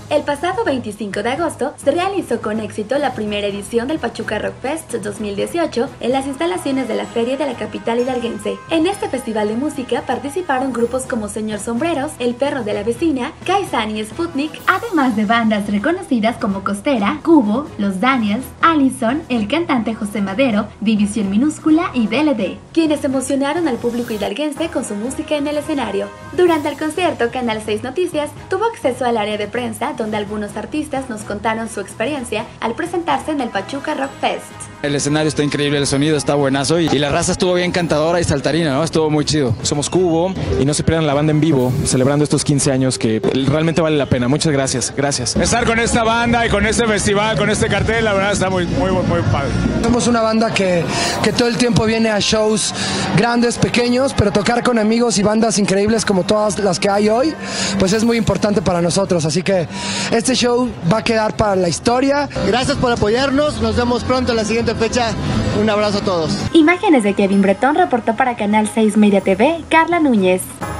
El pasado 25 de agosto se realizó con éxito la primera edición del Pachuca Rock Fest 2018 en las instalaciones de la Feria de la capital hidalguense. En este festival de música participaron grupos como Señor Sombreros, El Perro de la Vecina, Kaisan y Sputnik, además de bandas reconocidas como Costera, Cubo, Los Daniels, Allison, el cantante José Madero, División Minúscula y DLD, quienes emocionaron al público hidalguense con su música en el escenario. Durante el concierto, Canal 6 Noticias tuvo acceso al área de prensa, donde algunos artistas nos contaron su experiencia al presentarse en el Pachuca Rock Fest. El escenario está increíble, el sonido está buenazo y la raza estuvo bien cantadora y saltarina, ¿no? Estuvo muy chido. Somos Cubo y no se pierdan la banda en vivo, celebrando estos 15 años que realmente vale la pena. Muchas gracias, gracias. Estar con esta banda y con este festival, con este cartel, la verdad está muy padre. Somos una banda que todo el tiempo viene a shows grandes, pequeños, pero tocar con amigos y bandas increíbles como todas las que hay hoy, pues es muy importante para nosotros. Así que este show va a quedar para la historia. Gracias por apoyarnos, nos vemos pronto en la siguiente fecha. Un abrazo a todos. Imágenes de Kevin Bretón reportó para Canal 6 Media TV, Carla Núñez.